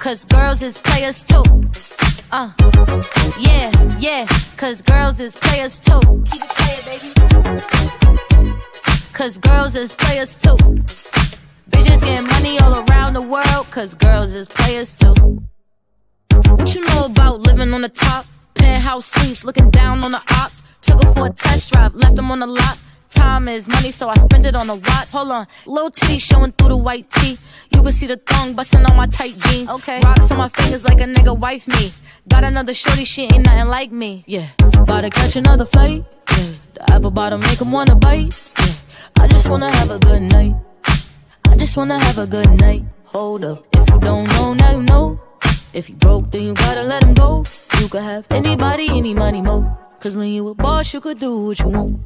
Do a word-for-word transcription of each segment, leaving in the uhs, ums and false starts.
cause girls is players too. Uh, yeah, yeah, cause girls is players too. Keep it playing, baby. Cause girls is players too. Bitches getting money all around the world, cause girls is players too. What you know about living on the top? Penthouse suites, looking down on the ops. Took her for a test drive, left them on the lot. Time is money, so I spend it on a watch. Hold on, little titties showing through the white tee. You can see the thong bustin on my tight jeans. Okay, rocks on my fingers like a nigga wife me. Got another shorty, she ain't nothing like me. Yeah, about to catch another flight. Yeah, the apple bottom make him wanna bite. Yeah, I just wanna have a good night. I just wanna have a good night. Hold up, if you don't know, now you know. If you broke, then you gotta let him go. You could have anybody, any money, mo. Cause when you a boss, you could do what you want.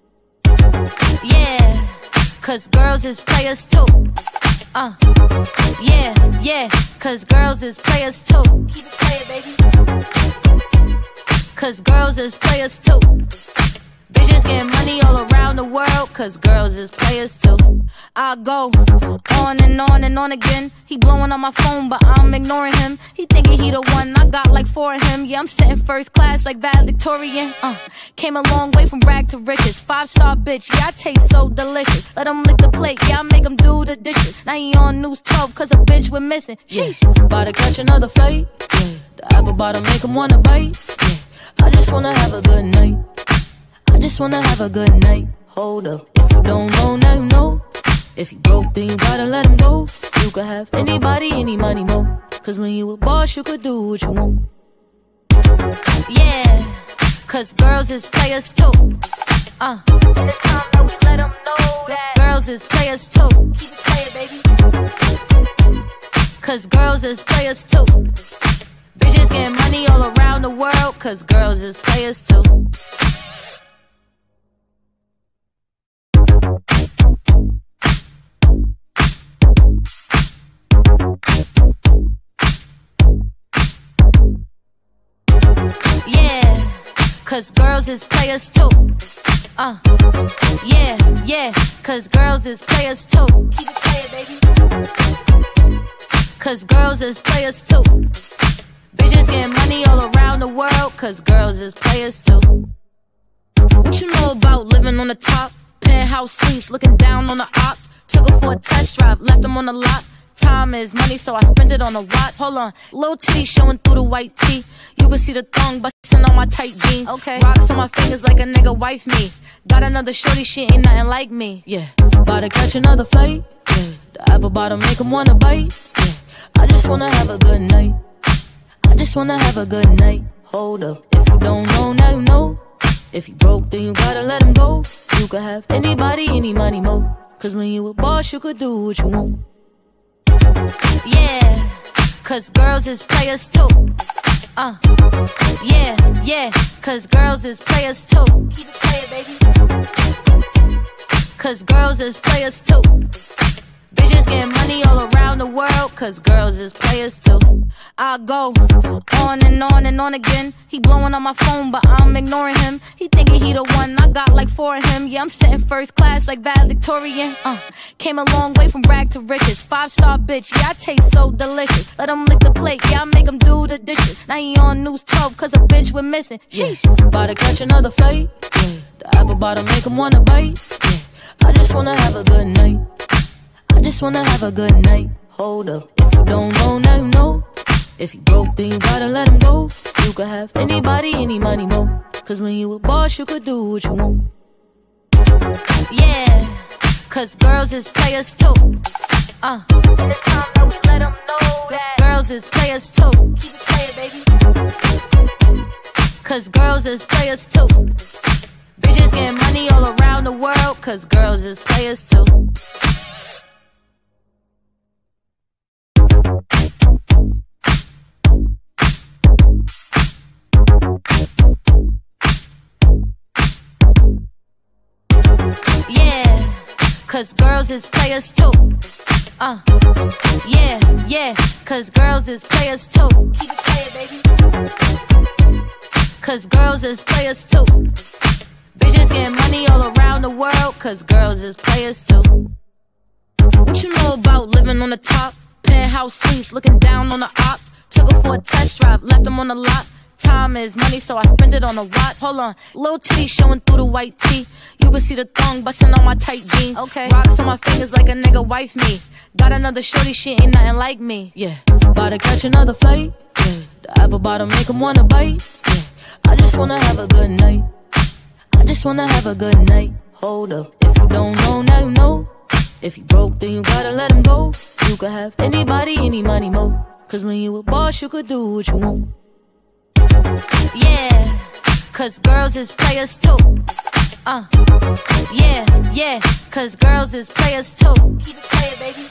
Yeah, cause girls is players too. Uh, yeah, yeah, cause girls is players too. Keep it playing, baby. Cause girls is players too. Bitches getting money all around the world, cause girls is players too. I go on and on and on again. He blowing on my phone, but I'm ignoring him. He thinking he the one, I got like four of him. Yeah, I'm sitting first class like bad Victorian. Uh, came a long way from rag to riches. Five star bitch, yeah, I taste so delicious. Let him lick the plate, yeah, I make him do the dishes. Now he on news twelve, cause a bitch we're missing. Sheesh, yeah. About to catch another flight. Yeah, the apple bottom make him wanna bite. Yeah, I just wanna have a good night. I just wanna have a good night. Hold up, if you don't know, now you know. If you broke, then you gotta let him go. You could have anybody, any money, mo. Cause when you a boss, you could do what you want. Yeah, cause girls is players too. Uh, and it's time that we let them know that girls is players too. Keep it playing, baby. Cause girls is players too. Bitches getting money all around the world, cause girls is players too. Yeah, cause girls is players too. Uh, yeah, yeah, cause girls is players too. Keep it playing, baby. Cause girls is players too. Bitches getting money all around the world, cause girls is players too. What you know about living on the top? Penthouse suites, looking down on the ops. Took her for a test drive, left them on the lot. Time is money, so I spend it on a watch. Hold on, little titties showing through the white tee. You can see the thong bustin on my tight jeans. Okay, rocks on my fingers like a nigga wife me. Got another shorty, she ain't nothing like me. Yeah, about to catch another flight. Yeah, the apple bottom make him wanna bite. Yeah, I just wanna have a good night. I just wanna have a good night. Hold up, if you don't know, now you know. If you broke, then you gotta let him go. You could have anybody, any money, mo. Cause when you a boss, you could do what you want. Yeah, cause girls is players too. Uh, yeah, yeah, cause girls is players too. Keep it playing, baby. Cause girls is players too. Bitches getting money all around the world, cause girls is players too. I go on and on and on again. He blowing on my phone, but I'm ignoring him. He thinking he the one, I got like four of him. Yeah, I'm sitting first class like bad Victorian. Uh, came a long way from rag to riches. Five star bitch, yeah, I taste so delicious. Let him lick the plate, yeah, I make him do the dishes. Now he on news twelve, cause a bitch we're missing. Sheesh, yeah. About to catch another flight. Yeah, the apple bottom make him wanna bite. Yeah, I just wanna have a good night. I just wanna have a good night. Hold up, if you don't know, now you know. If you broke, then you gotta let him go. You could have anybody, any money, mo. Cause when you a boss, you could do what you want. Yeah, cause girls is players too. Uh, and it's time that we let them know that girls is players too. Keep it playing, baby. Cause girls is players too. Bitches getting money all around the world, cause girls is players too. Yeah, cause girls is players too. Uh, yeah, yeah, cause girls is players too. Keep it playing, baby. Cause girls is players too. Bitches getting money all around the world, cause girls is players too. What you know about living on the top? Penthouse suites, looking down on the ops. Took her for a test drive, left them on the lot. Time is money, so I spend it on a watch. Hold on, little titties showing through the white tee. You can see the thong bustin on my tight jeans. Okay, rocks on my fingers like a nigga wife me. Got another shorty, she ain't nothing like me. Yeah, about to catch another flight. Yeah, the apple bottom make 'em wanna bite. Yeah, I just wanna have a good night. I just wanna have a good night. Hold up, if you don't know, now you know. If you broke, then you gotta let him go. You could have anybody, any money, mo. Cause when you a boss, you could do what you want. Yeah, cause girls is players too. Uh, yeah, yeah, cause girls is players too. Keep it playing, baby.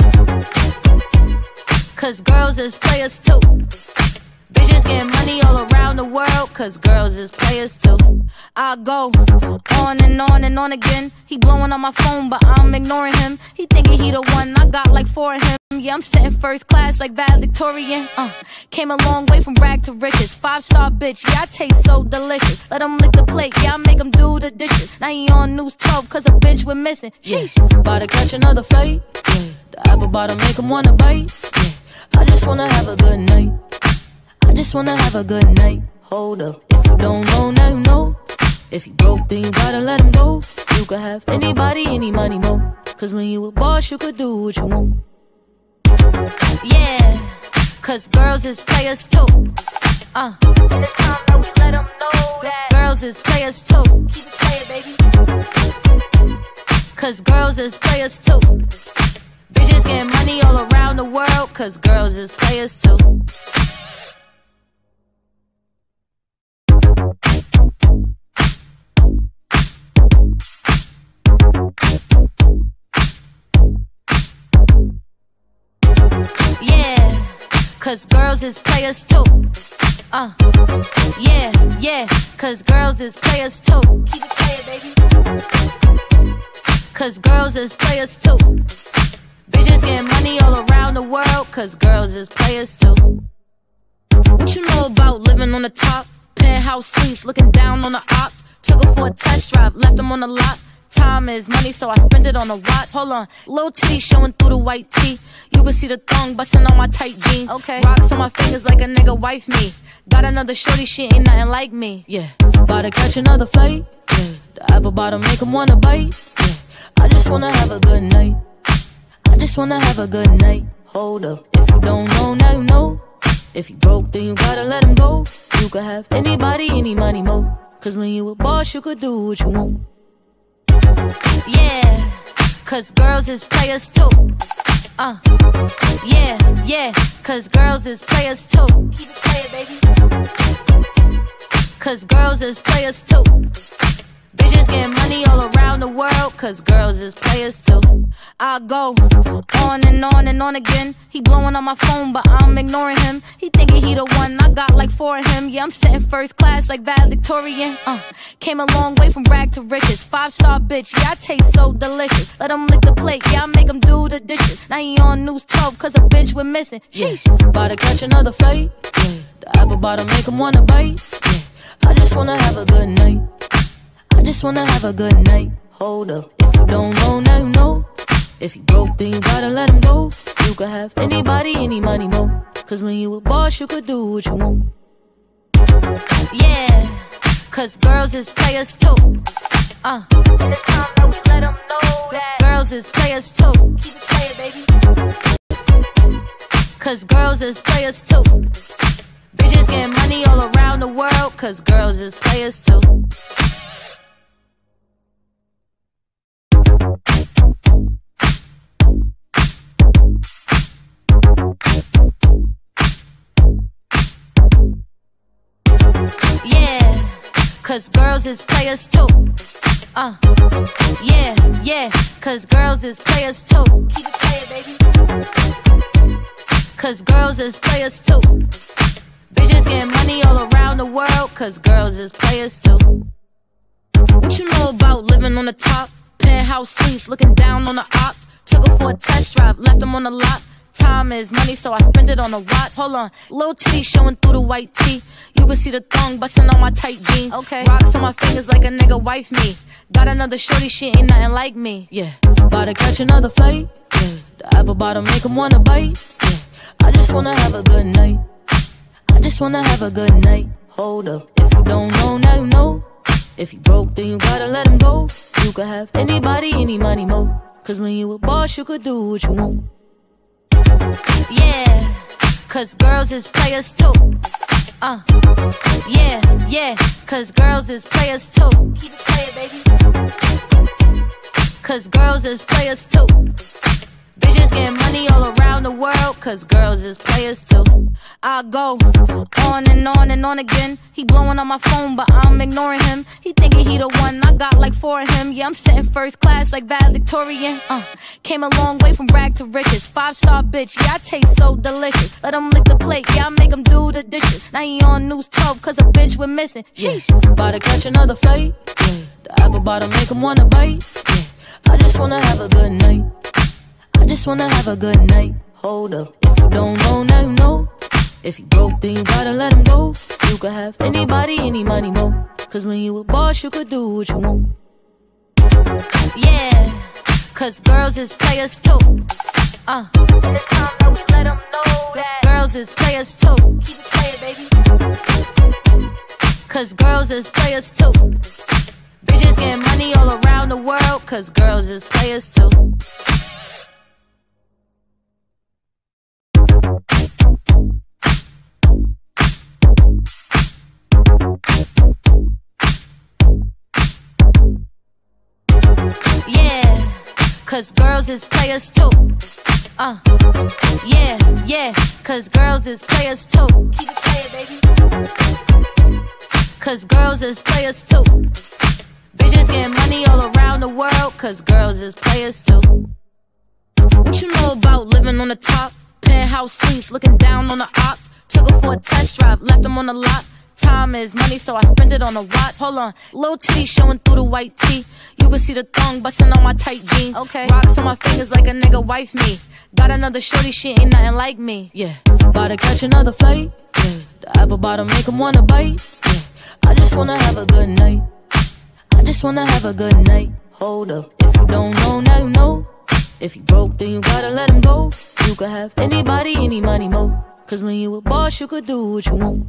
Cause girls is players too. Bitches getting money all around the world, cause girls is players too. I go on and on and on again. He blowing on my phone, but I'm ignoring him. He thinking he the one, I got like four of him. Yeah, I'm sitting first class like valedictorian. Uh, came a long way from rag to riches. Five star bitch, yeah, I taste so delicious. Let him lick the plate, yeah, I make him do the dishes. Now he on news twelve, cause a bitch we're missing. Sheesh, yeah. About to catch another flight. Yeah. The apple bottom make him wanna bite. Yeah. I just wanna have a good night. I just wanna have a good night. Hold up, if you don't know, now you know. If you broke, then you gotta let him go. You could have anybody, any money, mo. Cause when you a boss, you could do what you want. Yeah, cause girls is players too. Uh, and it's time that we let them know that girls is players too. Keep it playing, baby. Cause girls is players too. Bitches getting money all around the world, cause girls is players too. Yeah, cause girls is players too. Uh, yeah, yeah, cause girls is players too. Keep it playing, baby. Cause girls is players too. Bitches getting money all around the world, cause girls is players too. What you know about living on the top? Penthouse suites, looking down on the ops. Took her for a test drive, left them on the lot. Time is money, so I spend it on a watch. Hold on, little titties showing through the white tee. You can see the thong bustin on my tight jeans. Okay, rocks on my fingers like a nigga wife me. Got another shorty, she ain't nothing like me. Yeah, about to catch another flight. Yeah, the apple bottom make 'em wanna bite. Yeah, I just wanna have a good night. I just wanna have a good night. Hold up, if you don't know, now you know. If you broke, then you gotta let him go. You could have anybody, any money, mo. Cause when you a boss, you could do what you want. Yeah, cause girls is players too. Uh, yeah, yeah, cause girls is players too. Keep it playing, baby. Cause girls is players too. Bitches getting money all around the world, cause girls is players too. I go on and on and on again. He blowing on my phone, but I'm ignoring him. He thinking he the one, I got like four of him. Yeah, I'm sitting first class like valedictorian. Uh, came a long way from rag to riches. Five star bitch, yeah, I taste so delicious. Let him lick the plate, yeah, I make him do the dishes. Now he on news twelve, cause a bitch we're missing. Sheesh, yeah. About to catch another flight. Yeah, the apple bottom make him wanna bite. Yeah, I just wanna have a good night. I just wanna have a good night. Hold up, if you don't know, now you know. If you broke, then you gotta let him go. You could have anybody, any money, mo. Cause when you a boss, you could do what you want. Yeah, cause girls is players too. Uh, and it's time that we let them know that girls is players too. Keep it playing, baby. Cause girls is players too. Bitches getting money all around the world, cause girls is players too. Yeah, cause girls is players too. Uh, yeah, yeah, cause girls is players too. Keep it playing, baby. Cause girls is players too. Bitches getting money all around the world, cause girls is players too. What you know about living on the top? Penthouse suites, looking down on the ops. Took her for a test drive, left them on the lot. Time is money, so I spend it on a watch. Hold on, little titties showing through the white tee. You can see the thong bustin on my tight jeans. Okay, rocks on my fingers like a nigga wife me. Got another shorty, she ain't nothing like me. Yeah, about to catch another flight. Yeah, the apple bottom make 'em wanna bite. Yeah, I just wanna have a good night. I just wanna have a good night. Hold up, if you don't know, now you know. If you broke, then you gotta let him go. You could have anybody, any money, mo. Cause when you a boss, you could do what you want. Yeah, cause girls is players too. Uh, yeah, yeah, cause girls is players too. Keep it playing, baby. Cause girls is players too. Bitches getting money all around the world, cause girls is players too. I go on and on and on again. He blowing on my phone, but I'm ignoring him. He thinking he the one, I got like four of him. Yeah, I'm sitting first class like valedictorian. Uh, came a long way from rag to riches. Five star bitch, yeah, I taste so delicious. Let him lick the plate, yeah, I make him do the dishes. Now he on news twelve, cause a bitch we're missing. Sheesh, yeah. About to catch another flight. Yeah. The apple bottom make him wanna bite. Yeah. I just wanna have a good night. I just wanna have a good night. Hold up, if you don't know, now you know. If you broke, then you gotta let him go. You could have anybody, any money, mo. Cause when you a boss, you could do what you want. Yeah, cause girls is players too. Uh, and it's time that we let them know that girls is players too. Keep it playing, baby. Cause girls is players too. Bitches getting money all around the world, cause girls is players too. Yeah, cause girls is players too. Uh, yeah, yeah, cause girls is players too. Keep it playing, baby. Cause girls is players too. Bitches getting money all around the world, cause girls is players too. What you know about living on the top? Penthouse suites, looking down on the ops. Took her for a test drive, left them on the lot. Time is money, so I spend it on a watch. Hold on, little titties showing through the white tee. You can see the thong bustin on my tight jeans. Okay, rocks on my fingers like a nigga wife me. Got another shorty, she ain't nothing like me. Yeah, about to catch another flight. Yeah, the apple bottom make him wanna bite. Yeah, I just wanna have a good night. I just wanna have a good night. Hold up, if you don't know, now you know. If you broke, then you gotta let him go. You could have anybody, any money, mo. Cause when you a boss, you could do what you want.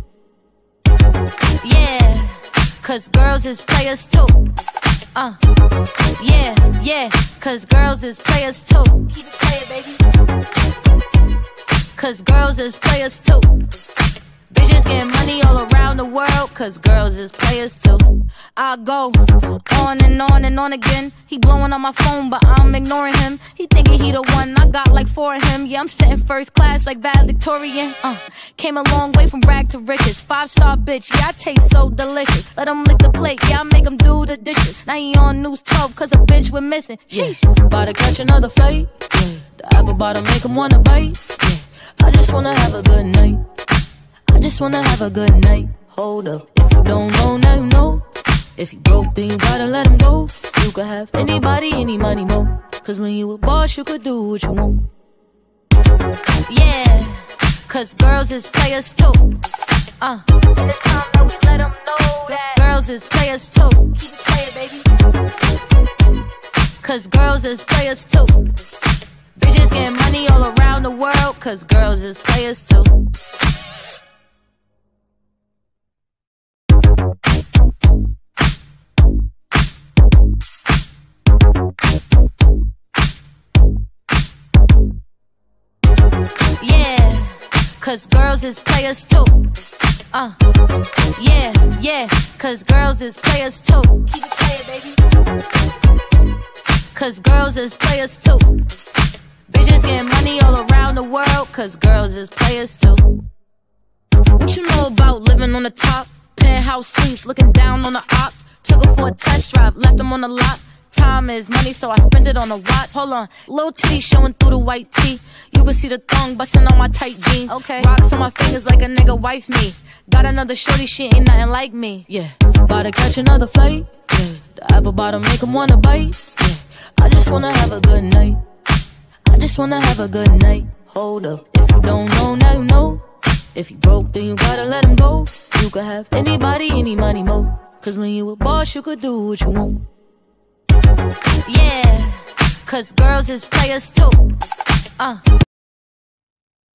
Yeah, cause girls is players too. Uh, yeah, yeah, cause girls is players too. Keep it playing, baby. Cause girls is players too. Bitches getting money all around the world, cause girls is players too. I go on and on and on again. He blowing on my phone, but I'm ignoring him. He thinking he the one, I got like four of him. Yeah, I'm sitting first class like valedictorian. Uh, came a long way from rag to riches. Five star bitch, yeah, I taste so delicious. Let him lick the plate, yeah, I make him do the dishes. Now he on news twelve, cause a bitch we're missing. Sheesh, yeah. About to catch another flight. Yeah. The apple bottom make him wanna bite. Yeah. I just wanna have a good night. I just wanna have a good night. Hold up, if you don't know, now you know. If you broke, then you gotta let him go. You could have anybody, any money, mo. Cause when you a boss, you could do what you want. Yeah, cause girls is players too. Uh, and it's time that we let them know that girls is players too. Keep it playing, baby. Cause girls is players too. Bitches getting money all around the world, cause girls is players too. Yeah, cause girls is players too. Uh, yeah, yeah, cause girls is players too. Keep it playing, baby. Cause girls is players too. Bitches getting money all around the world, cause girls is players too. What you know about living on the top? Penthouse suites, looking down on the ops. Took her for a test drive, left them on the lot. Time is money, so I spend it on a watch. Hold on, little titties showing through the white tee. You can see the thong bustin on my tight jeans. Okay, rocks on my fingers like a nigga wife me. Got another shorty, she ain't nothing like me. Yeah, about to catch another flight. Yeah, the apple bottom make him wanna bite. Yeah, I just wanna have a good night. I just wanna have a good night. Hold up, if you don't know, now you know. If you broke, then you gotta let him go. You could have anybody, any money, mo. Cause when you a boss, you could do what you want. Yeah, cause girls is players too. Uh.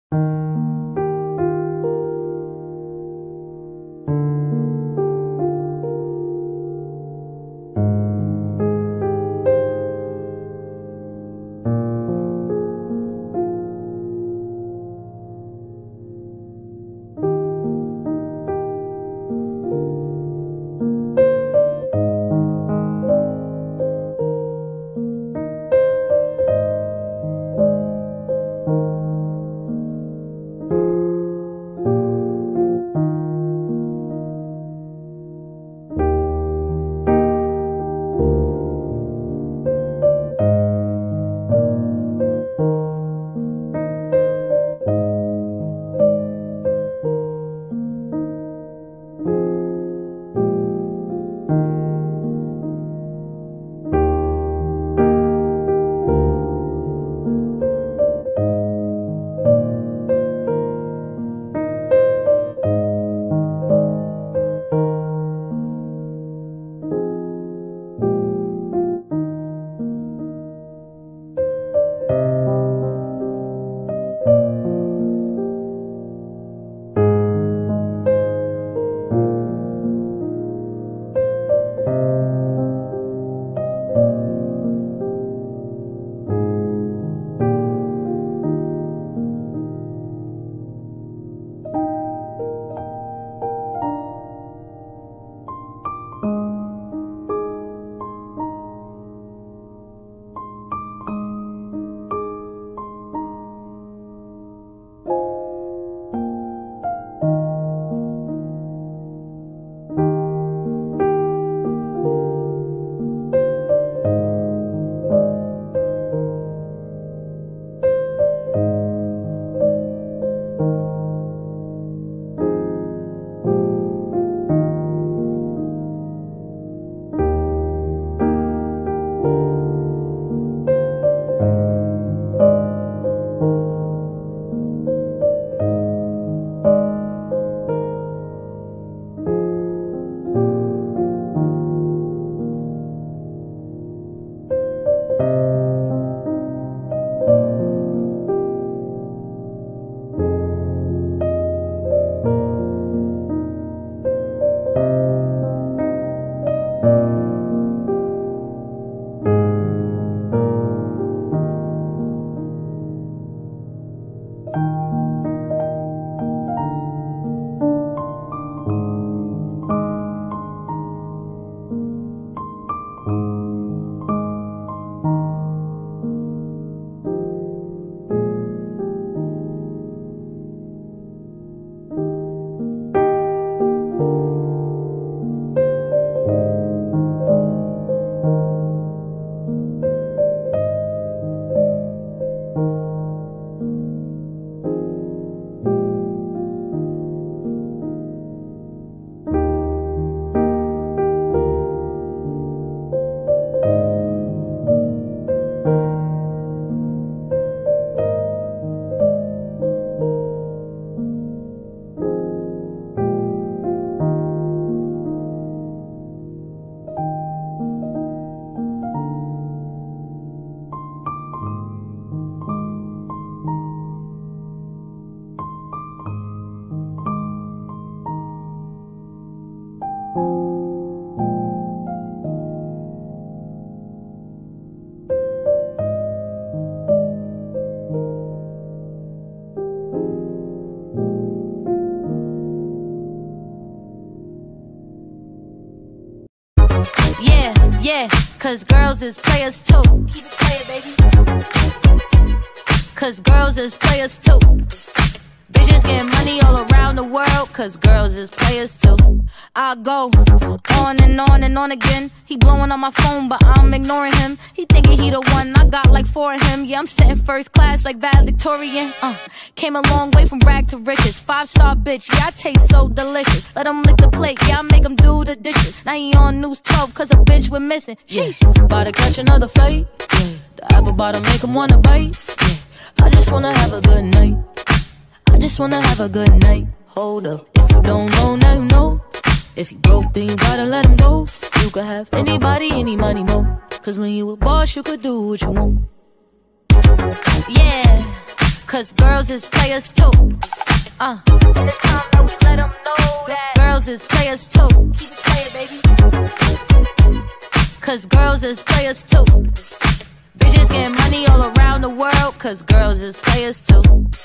Yeah, cause girls is players too. Keep it playing, baby. Cause girls is players too. Bitches getting money all around the world, cause girls is players too. I go on and on and on again. He blowing on my phone, but I'm ignoring him. He thinking he the one, I got like four of him. Yeah, I'm sitting first class like valedictorian. Uh, came a long way from rag to riches. Five star bitch, yeah, I taste so delicious. Let him lick the plate, yeah, I make him do the dishes. Now he on news twelve, cause a bitch went missing. Sheesh, about to catch another fight. Yeah. The apple bottom make him wanna bite. Yeah. I just wanna have a good night. I just wanna have a good night. Hold up, if you don't know, now you know. If you broke, then you gotta let him go. You could have anybody, any money, more. Cause when you a boss, you could do what you want. Yeah, Cause girls is players too. Uh, and it's time that we let them know that girls is players too. Keep it playing, baby. Cause girls is players too. Bitches getting money all around the world. Cause girls is players too.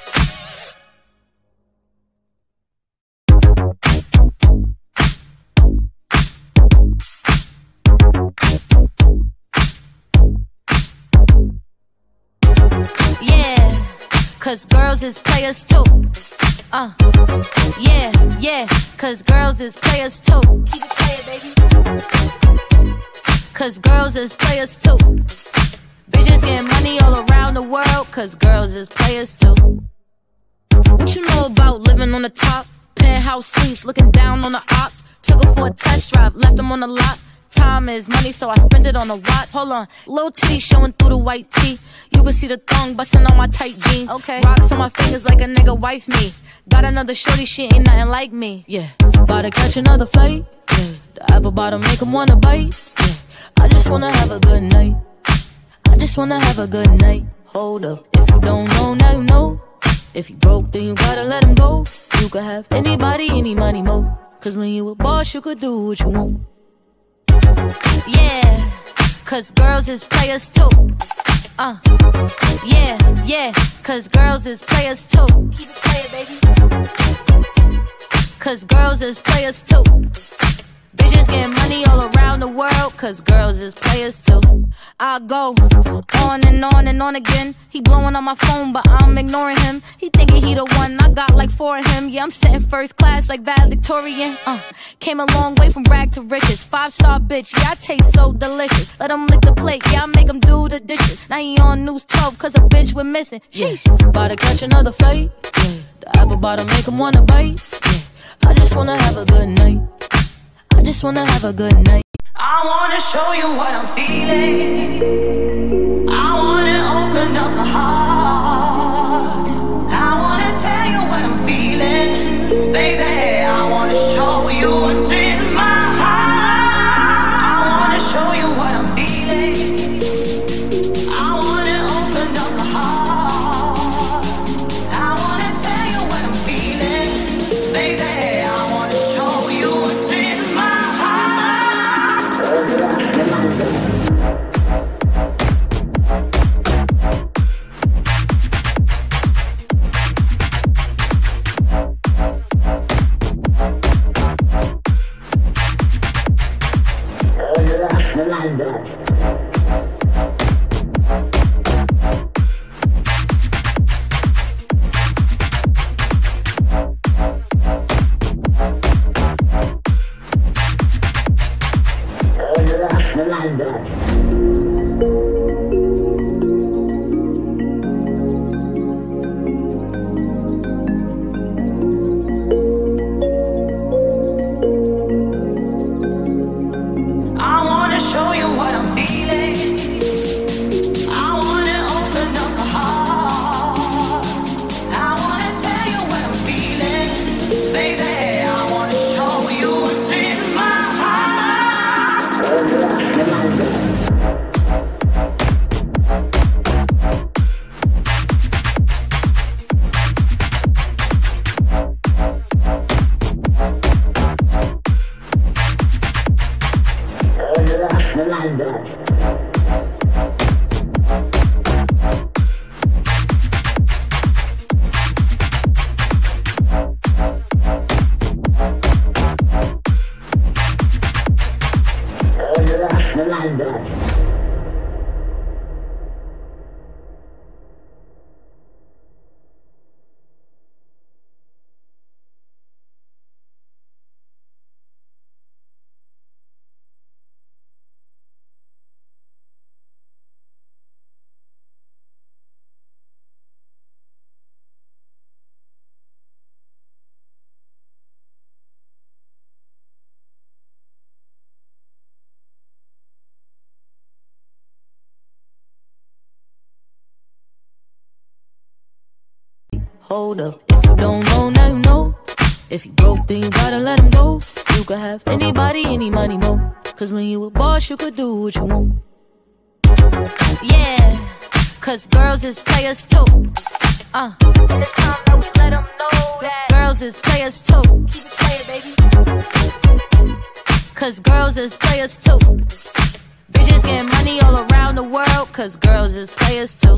Yeah, cause girls is players too. Uh, yeah, yeah, cause girls is players too. Keep it playing, baby. Cause girls is players too. Bitches getting money all around the world. Cause girls is players too. What you know about living on the top? Penthouse suites, looking down on the ops. Took her for a test drive, left them on the lot. Time is money, so I spend it on a watch. Hold on, little titty showing through the white tee. You can see the thong bustin on my tight jeans. Okay, rocks on my fingers like a nigga wife me. Got another shorty, she ain't nothing like me. Yeah, about to catch another flight. Yeah, the apple bottom make him wanna bite. Yeah, I just wanna have a good night. I just wanna have a good night. Hold up, if you don't know, now you know. If you broke, then you gotta let him go. You could have anybody, any money, mo. Cause when you a boss, you could do what you want. Yeah, cause girls is players too. Uh, yeah, yeah, cause girls is players too. Keep it playing, baby. Cause girls is players too. Bitches getting money all around the world. Cause girls is players too. I go on and on and on again. He blowing on my phone, but I'm ignoring him. He thinking he the one, I got like four of him. Yeah, I'm sitting first class like valedictorian. Uh, came a long way from rag to riches. Five star bitch, yeah, I taste so delicious. Let him lick the plate, yeah, I make him do the dishes. Now he on news twelve, cause a bitch we're missing. Sheesh, yeah. About to catch another flight. Yeah. The apple bottom make him wanna bite. Yeah. I just wanna have a good night. I just wanna have a good night. I wanna show you what I'm feeling. I wanna open up my heart. I wanna tell you what I'm feeling. Baby, I wanna show you what's in my heart. I wanna show you what I'm feeling. I wanna open up my heart. I wanna tell you what I'm feeling. Baby, I wanna show you what's in my heart. Hold up, if you don't know, now you know. If you broke, then you gotta let him go. You could have anybody, any money, mo. Cause when you a boss, you could do what you want. Yeah, Cause girls is players too. Uh, and it's time that we let them know that girls is players too. Keep it playing, baby. Cause girls is players too. Bitches getting money all around the world. Cause girls is players too.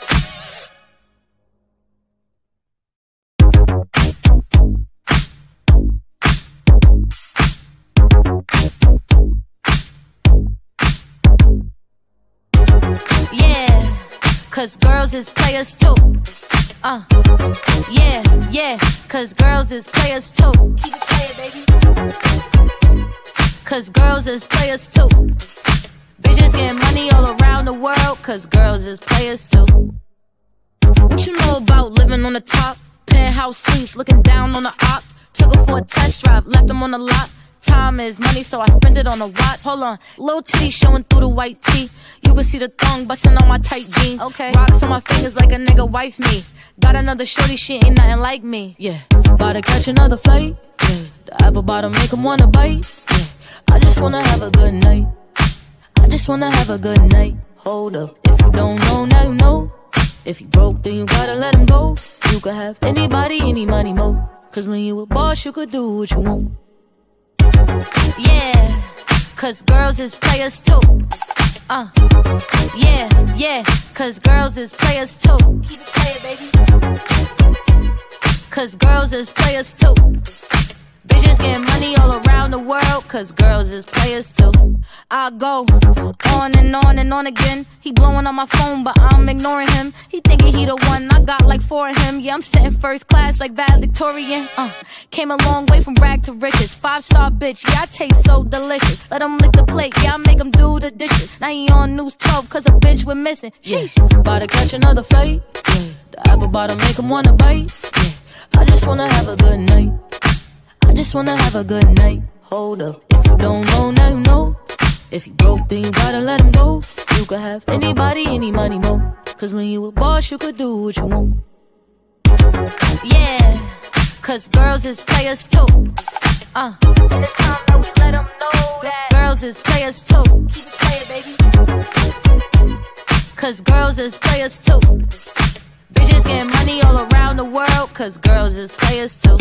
Yeah, cause girls is players too. Uh, yeah, yeah, cause girls is players too. Keep it playing, baby. Cause girls is players too. Bitches getting money all around the world. Cause girls is players too. What you know about living on the top? Penthouse suites, looking down on the ops. Took her for a test drive, left them on the lot. Time is money, so I spend it on a watch. Hold on, little titties showing through the white tee. You can see the thong bustin on my tight jeans. Okay, rocks on my fingers like a nigga wife me. Got another shorty, she ain't nothing like me. Yeah, about to catch another flight. Yeah, the apple bottom make him wanna bite. Yeah, I just wanna have a good night. I just wanna have a good night. Hold up, if you don't know, now you know. If you broke, then you gotta let him go. You could have anybody, any money, mo. Cause when you a boss, you could do what you want. Yeah, cause girls is players too. Uh, yeah, yeah, cause girls is players too. Keep it playing, baby. Cause girls is players too. Bitches getting money all around the world. Cause girls is players too. I go on and on and on again. He blowing on my phone, but I'm ignoring him. He thinking he the one, I got like four of him. Yeah, I'm sitting first class like valedictorian. Uh, came a long way from rag to riches. Five star bitch, yeah, I taste so delicious. Let him lick the plate, yeah, I make him do the dishes. Now he on news twelve, cause a bitch we're missing. Sheesh, about to catch another flight. Yeah, the apple bottom make him wanna bite. Yeah, I just wanna have a good night. I just wanna have a good night. Hold up, if you don't know, now you know. If you broke, then you gotta let him go. You could have anybody, any money, mo. Cause when you a boss, you could do what you want. Yeah, cause girls is players too. Uh, and it's time that we let them know that girls is players too. Keep it playing, baby. Cause girls is players too. Bitches getting money all around the world. Cause girls is players too.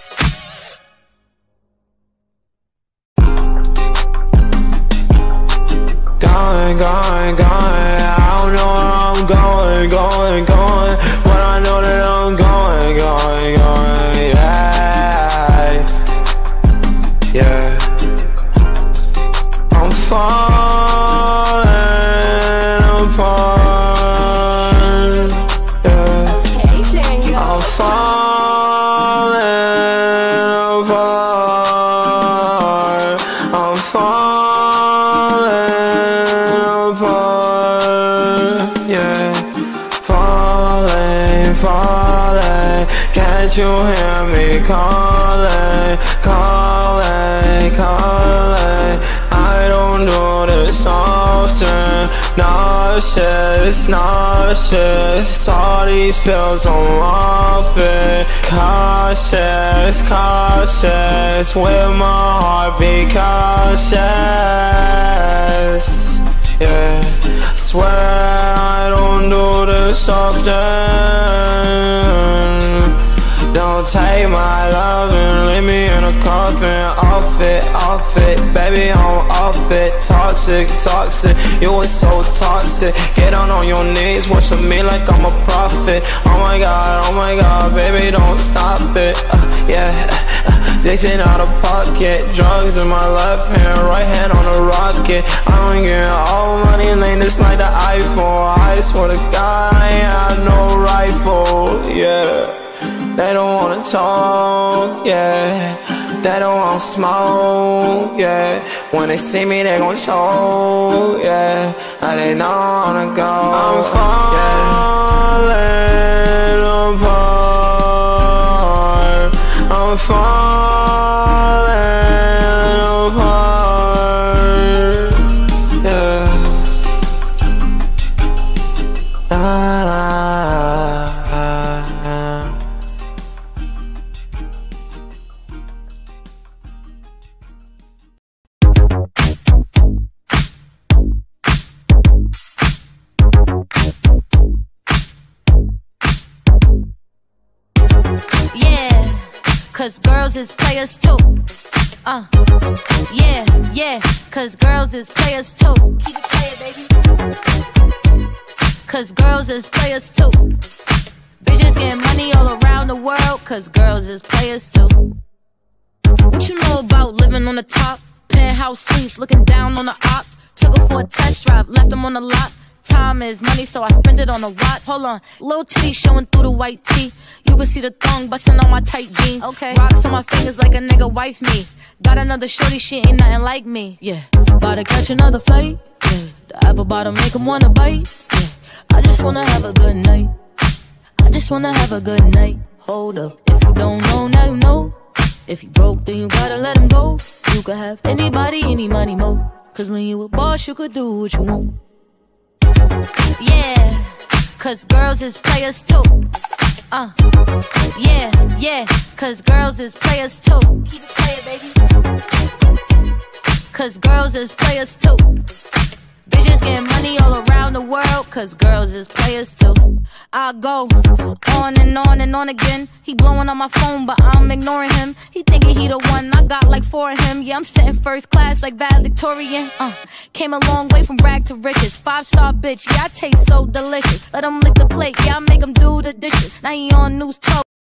Going, going, going, I don't know where I'm going, going, going, but I know that I'm going, going, going, yeah, yeah. I'm falling apart, yeah. I'm falling apart, I'm falling apart, yeah. Falling, falling, can't you hear me calling, calling, calling? I don't do this often. Nauseous, nauseous, all these pills I'm off it. Cautious, cautious, with my heart be cautious. Yeah, swear I don't do this often. Don't take my love and leave me in a coffin. Off it, off it, baby, I'm off it. Toxic, toxic, you were so toxic. Get down on your knees, worship me like I'm a prophet. Oh my god, oh my god, baby, don't stop it. uh, Yeah, Dixon out of pocket, drugs in my left hand, right hand on a rocket. I don't get all money, lane this like the iPhone. I swear to God, I ain't had no rifle, yeah. They don't wanna talk, yeah. They don't wanna smoke, yeah. When they see me, they gon' choke, yeah. And they know I wanna go. I'm falling apart. I'm falling apart, yeah. Da, da. cause girls is players too. Uh, yeah, yeah, cause girls is players too. Keep it playing, baby. Cause girls is players too. Bitches getting money all around the world, cause girls is players too. What you know about living on the top? Penthouse suites, looking down on the ops. Took her for a test drive, left them on the lot. Time is money, so I spend it on a watch. Hold on, little titty showing through the white tee. You can see the thong bustin on my tight jeans. Okay, rocks on my fingers like a nigga wife me. Got another shorty, she ain't nothing like me. Yeah, about to catch another flight. Yeah, the apple bottom make him wanna bite. Yeah, I just wanna have a good night. I just wanna have a good night. Hold up, if you don't know, now you know. If you broke, then you gotta let him go. You could have anybody, any money, mo. Cause when you a boss, you could do what you want. Yeah, cause girls is players too. Uh, yeah, yeah, cause girls is players too. Keep it playing, baby. Cause girls is players too. Bitches getting money all around the world, cause girls is players too. I go on and on and on again. He blowing on my phone, but I'm ignoring him. He thinking he the one, I got like four of him. Yeah, I'm sitting first class like valedictorian. Uh, came a long way from rag to riches. Five star bitch, yeah, I taste so delicious. Let him lick the plate, yeah, I make him do the dishes. Now he on news twelve.